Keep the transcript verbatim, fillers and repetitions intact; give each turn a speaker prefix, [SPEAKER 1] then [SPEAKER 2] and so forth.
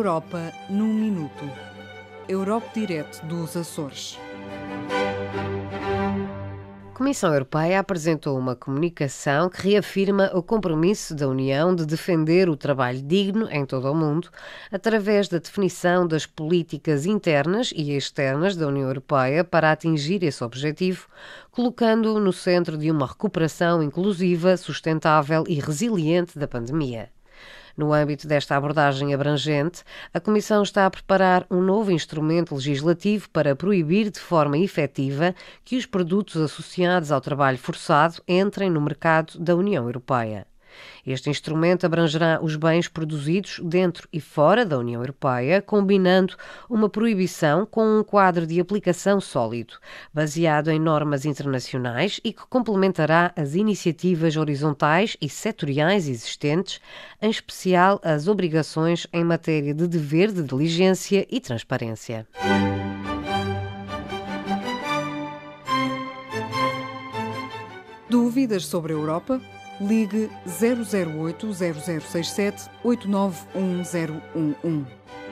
[SPEAKER 1] Europa num minuto. Europe Direct dos Açores.
[SPEAKER 2] A Comissão Europeia apresentou uma comunicação que reafirma o compromisso da União de defender o trabalho digno em todo o mundo, através da definição das políticas internas e externas da União Europeia para atingir esse objetivo, colocando-o no centro de uma recuperação inclusiva, sustentável e resiliente da pandemia. No âmbito desta abordagem abrangente, a Comissão está a preparar um novo instrumento legislativo para proibir de forma efetiva que os produtos associados ao trabalho forçado entrem no mercado da União Europeia. Este instrumento abrangerá os bens produzidos dentro e fora da União Europeia, combinando uma proibição com um quadro de aplicação sólido, baseado em normas internacionais e que complementará as iniciativas horizontais e setoriais existentes, em especial as obrigações em matéria de dever de diligência e transparência.
[SPEAKER 1] Dúvidas sobre a Europa? Ligue zero zero oito, zero zero seis sete, oito nove um zero um um.